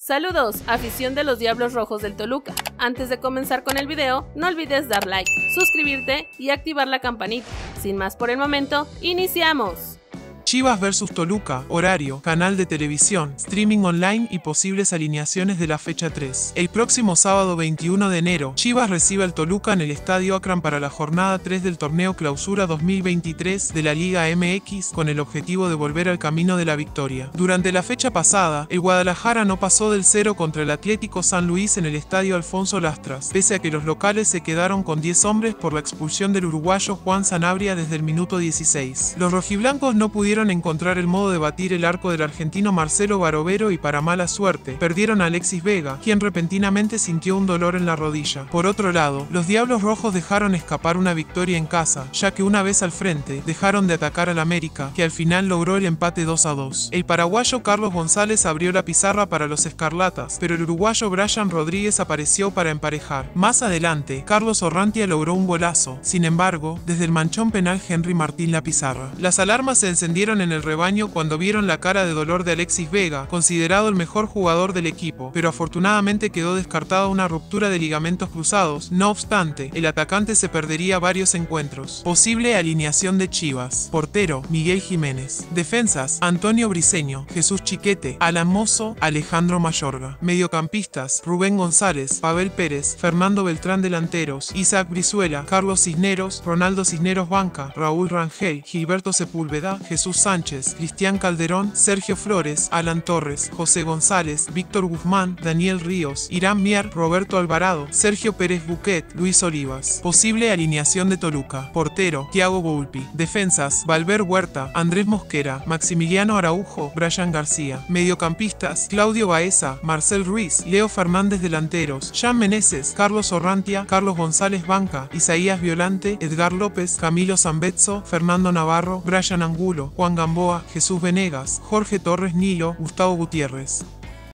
Saludos, afición de los Diablos Rojos del Toluca. Antes de comenzar con el video, no olvides dar like, suscribirte y activar la campanita. Sin más por el momento, ¡iniciamos! Chivas vs Toluca, horario, canal de televisión, streaming online y posibles alineaciones de la fecha 3. El próximo sábado 21 de enero, Chivas recibe al Toluca en el Estadio Akron para la jornada 3 del torneo Clausura 2023 de la Liga MX con el objetivo de volver al camino de la victoria. Durante la fecha pasada, el Guadalajara no pasó del 0 contra el Atlético San Luis en el Estadio Alfonso Lastras, pese a que los locales se quedaron con 10 hombres por la expulsión del uruguayo Juan Sanabria desde el minuto 16. Los rojiblancos no pudieron encontrar el modo de batir el arco del argentino Marcelo Barovero y para mala suerte, perdieron a Alexis Vega, quien repentinamente sintió un dolor en la rodilla. Por otro lado, los Diablos Rojos dejaron escapar una victoria en casa, ya que una vez al frente, dejaron de atacar al América, que al final logró el empate 2-2. El paraguayo Carlos González abrió la pizarra para los escarlatas, pero el uruguayo Brian Rodríguez apareció para emparejar. Más adelante, Carlos Orrantia logró un golazo, sin embargo, desde el manchón penal Henry Martín la pizarra. Las alarmas se encendieron en el rebaño cuando vieron la cara de dolor de Alexis Vega, considerado el mejor jugador del equipo, pero afortunadamente quedó descartada una ruptura de ligamentos cruzados. No obstante, el atacante se perdería varios encuentros. Posible alineación de Chivas: portero, Miguel Jiménez; defensas, Antonio Briseño, Jesús Chiquete, Alan Mozo, Alejandro Mayorga; mediocampistas, Rubén González, Pavel Pérez, Fernando Beltrán; delanteros, Isaac Brizuela, Carlos Cisneros, Ronaldo Cisneros banca, Raúl Rangel, Gilberto Sepúlveda, Jesús Sánchez, Cristian Calderón, Sergio Flores, Alan Torres, José González, Víctor Guzmán, Daniel Ríos, Irán Mier, Roberto Alvarado, Sergio Pérez Buquet, Luis Olivas. Posible alineación de Toluca: portero, Thiago Volpi; defensas, Valver Huerta, Andrés Mosquera, Maximiliano Araujo, Brian García; mediocampistas, Claudio Baeza, Marcel Ruiz, Leo Fernández; delanteros, Jan Meneses, Carlos Orrantia, Carlos González banca, Isaías Violante, Edgar López, Camilo Zambezzo, Fernando Navarro, Brian Angulo, Juan Gamboa, Jesús Venegas, Jorge Torres Nilo, Gustavo Gutiérrez.